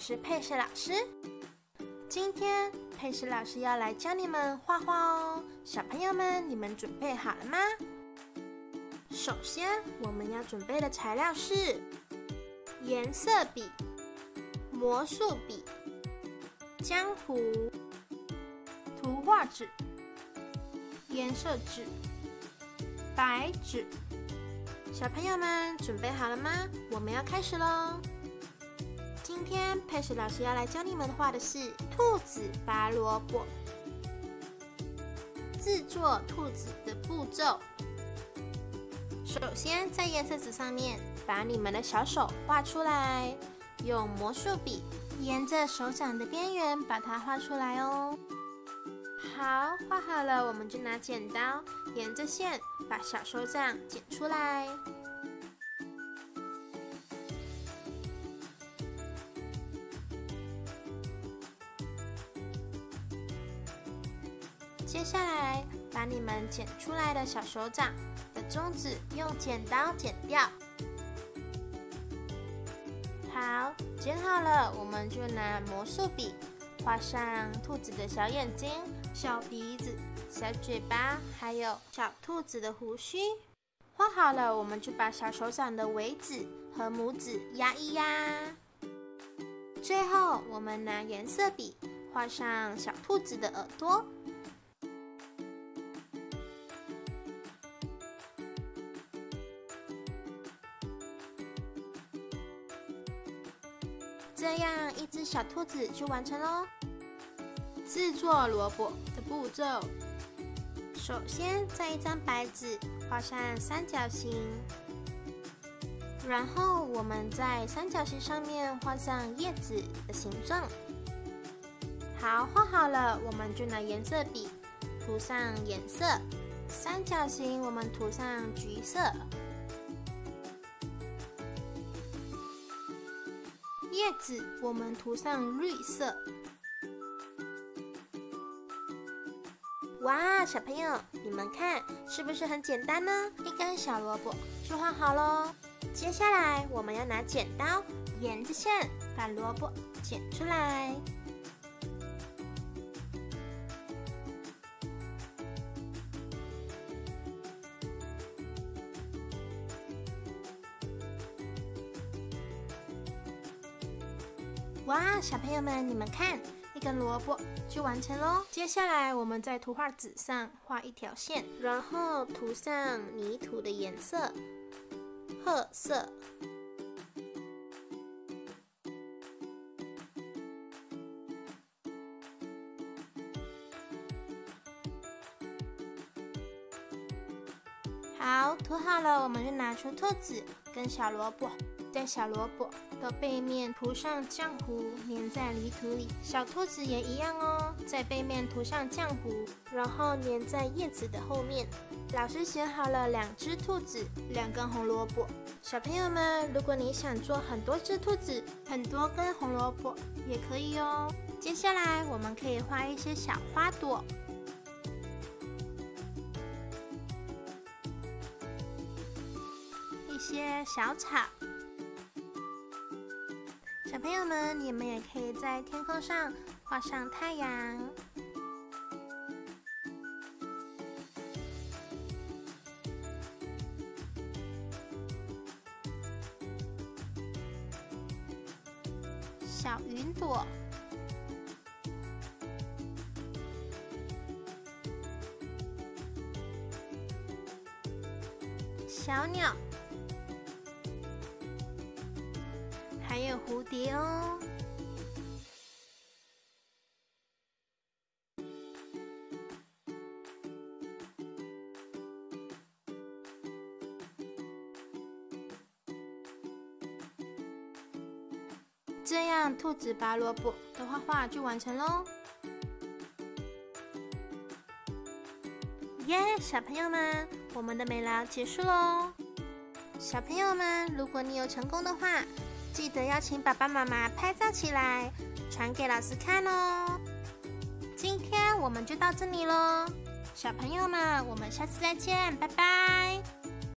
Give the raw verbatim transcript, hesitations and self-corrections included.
是佩诗老师。今天佩诗老师要来教你们画画哦，小朋友们，你们准备好了吗？首先，我们要准备的材料是颜色笔、魔术笔、浆糊、图画纸、颜色纸、白纸。小朋友们准备好了吗？我们要开始咯。今天佩诗老师要来教你们画的是兔子拔萝卜。制作兔子的步骤：首先在颜色纸上面把你们的小手画出来，用魔术笔沿着手掌的边缘把它画出来哦。好，画好了，我们就拿剪刀沿着线把小手掌剪出来。接下来把你们剪出来的小手掌的中指用剪刀剪掉。好，剪好了，我们就拿魔术笔画上兔子的小眼睛、小鼻子、小嘴巴，还有小兔子的胡须。画好了，我们就把小手掌的尾指和拇指压一压。最后，我们拿颜色笔画上小兔子的耳朵。这样一只小兔子就完成咯。制作萝卜的步骤：首先在一张白纸画上三角形，然后我们在三角形上面画上叶子的形状。好，画好了，我们就拿颜色笔涂上颜色。三角形我们涂上橘色，叶子我们涂上绿色。哇，小朋友，你们看是不是很简单呢？一根小萝卜就画好咯。接下来我们要拿剪刀沿着线把萝卜剪出来。哇，小朋友们，你们看，一根萝卜就完成咯。接下来我们在图画纸上画一条线，然后涂上泥土的颜色，褐色。好，涂好了，我们就拿出兔子跟小萝卜，在小萝卜的背面涂上浆糊，粘在泥土里。小兔子也一样哦，在背面涂上浆糊，然后粘在叶子的后面。老师写好了两只兔子，两根红萝卜。小朋友们，如果你想做很多只兔子，很多根红萝卜也可以哦。接下来我们可以画一些小花朵。一些小草。小朋友们，你们也可以在天空上画上太阳。小云朵。小鸟。还有蝴蝶哦。这样兔子拔萝卜的画画就完成咯。耶，小朋友们，我们的美劳结束咯。小朋友们，如果你有成功的话，记得要请爸爸妈妈拍照起来，传给老师看哦。今天我们就到这里咯，小朋友们，我们下次再见，拜拜。